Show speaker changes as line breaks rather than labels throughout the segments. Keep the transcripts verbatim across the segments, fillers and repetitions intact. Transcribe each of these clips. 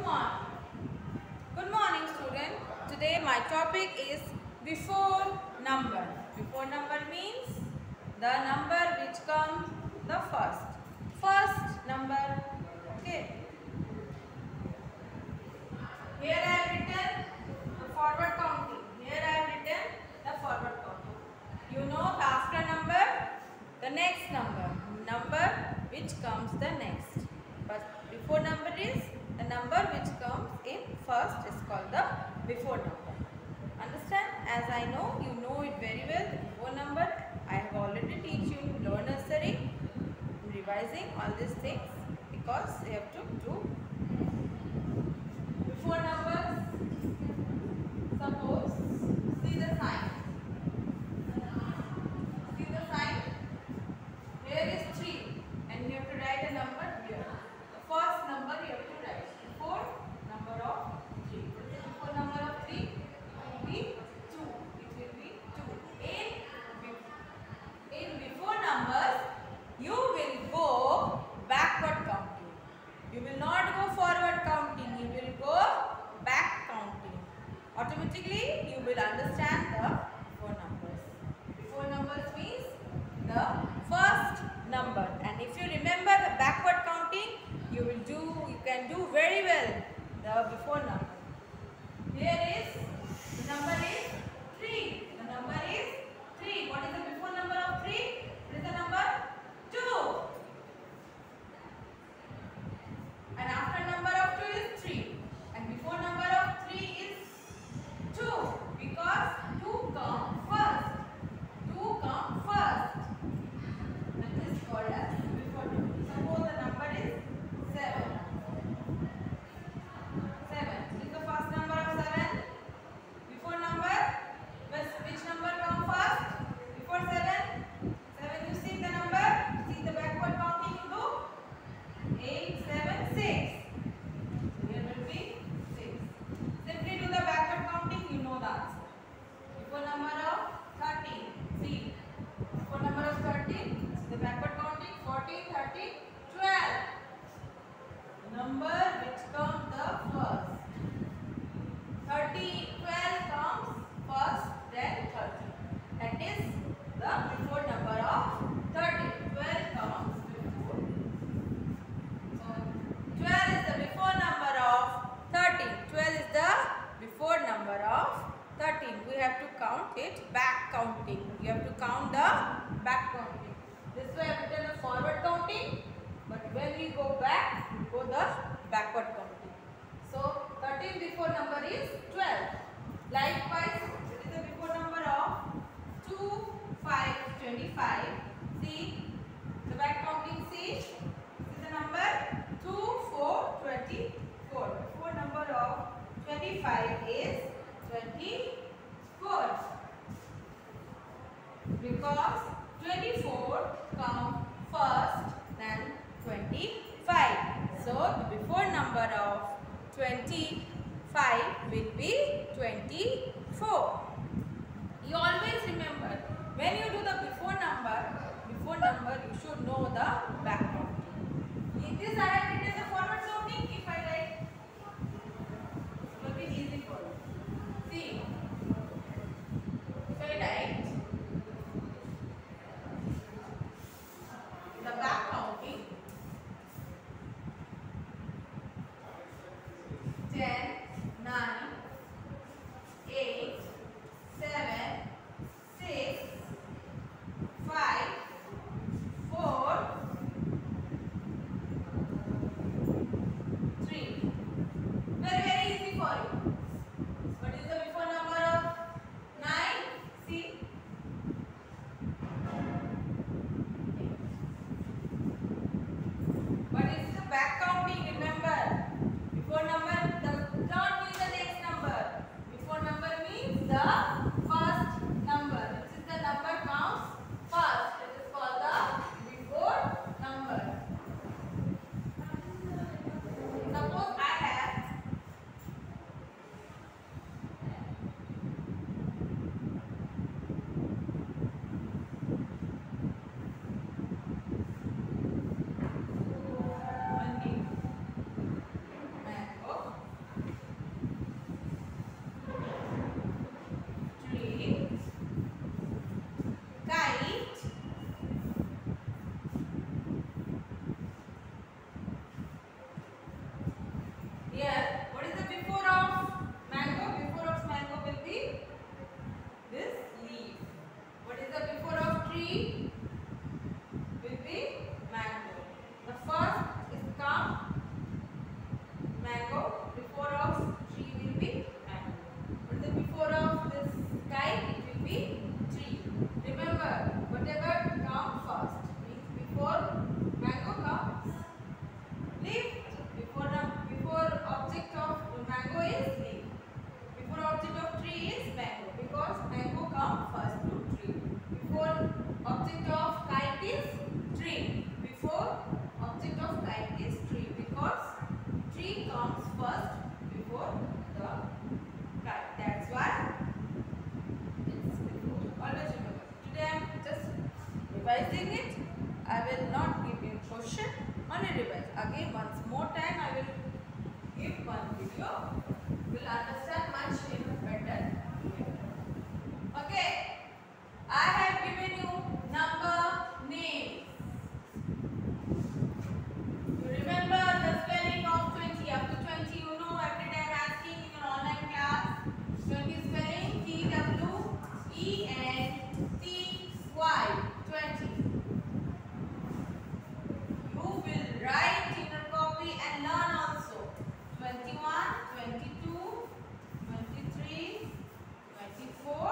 morning. Good morning, student. Today my topic is before number. Before number means the number which comes the first. First number. Okay. Here I have written the forward counting. Here I have written the forward counting. You know the after number, the next number. Number which comes the next. But before number is the number which comes in first is called the before number. Understand? As I know, you know it very well. The before number I have already teach you in lower nursery. I'm revising all these things because you have to do before numbers. Suppose see the sign. See the sign. Here is three and you have to write a number here. The first number you have to write before number of three. What is the before number of three? It will be two. It will be two. In, in before numbers, you will go backward counting. You will not go forward counting. You will go back counting. Automatically, you will understand the before numbers. Before numbers means the first number. And if you remember the backward counting, you will do, you can do very well the before number. Here is, the number is three. The number is three. What is the before number of three? What is the number? two. And after number of two is three. And before number of three is two. Because two come first. two come first. That is called as before number. Suppose the number is seven. seven. This is the first number of seven. Before number, which number come first? Before seven. seven, you see the number? See the backward counting you do? eight, seven, six. Here will be six. Simply do the backward counting, you know the answer. Before number of thirteen. See. Before number of thirteen. The backward counting fourteen, thirteen, twelve. Number which comes the first. thirteen, twelve comes first, then thirteen. That is the before number of thirteen. twelve comes before. So twelve is the before number of thirteen. twelve is the before number of thirteen. We have to count it back counting. You have to count the back counting. This way I have written the forward counting, but when we go back, we go the backward counting. So thirteen before number is twelve. Likewise, it is the before number of two, five, twenty-five. See the back counting. See, this is the number two, four, twenty-four. Before number of twenty-five is twenty-four. Because twenty-four comes first, then twenty-five. So the before number of twenty-five will be twenty-four. You always remember, when you do the before number, before number you should know the back counting. In this I have written the forward counting. If I write, it will be easy for you. See, if I write the back counting, ten, nine, eight, seven, six, five, four, three. Very, very easy for you. What is the before number of nine? See. What is the back counting? Remember, before number, the again once more time I will give one video. You will understand much better. Okay. I have given you number names. You remember the spelling of twenty. Up to twenty you know every day I am asking in an online class. twenty spelling T W E N T Y. twenty. You will write in your copy and learn also. twenty-one, twenty-two, twenty-three, twenty-four,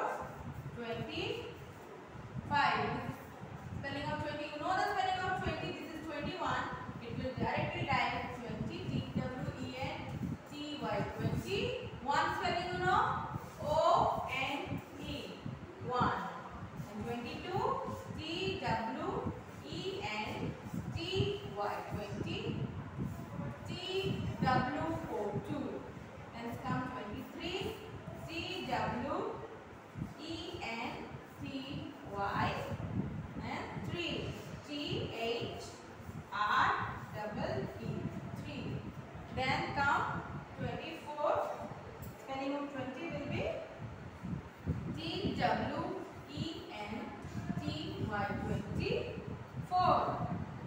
twenty-five. Spelling of twenty. You know the spelling of twenty. This is twenty-one. It will directly write twenty. T W E N T Y. twenty. One spelling you know. O N E. one. And twenty-two. T W E N T Y. twenty. T W O. two. Then come twenty-three. T W E N T Y. And three. T H R E E. three. Then come twenty-four. Spelling of twenty will be T W E N T Y. twenty-four.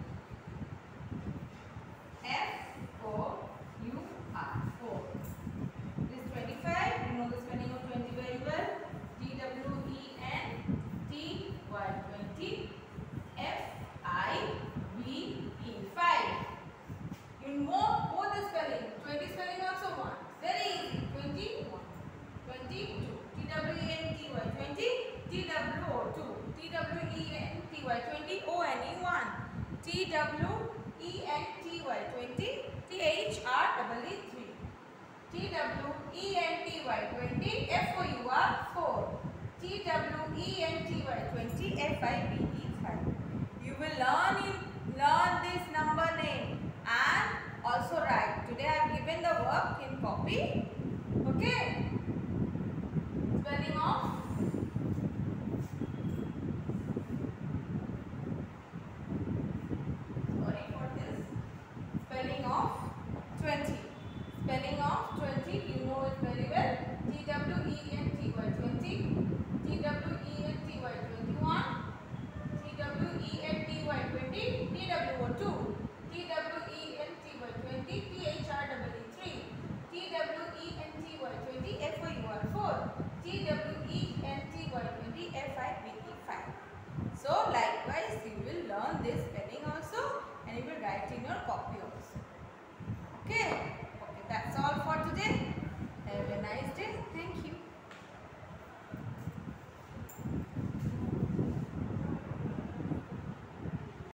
F O U R. four. This is twenty-five. You know the spelling of twenty very well. T W E N T Y. twenty. F I V E. five. You know both the spelling. twenty spelling also one. Very easy. twenty-one. twenty-two. T W E N T Y. twenty. T W O. two. T W E N T Y. twenty. O N E. one. T W E N T Y. twenty. T H R E E. three. T W E N T Y. twenty. F O U R. four. T W E N T Y. twenty. F I V E. five. You will learn in, learn this number name and also write. Today I have given the work in copy. Okay.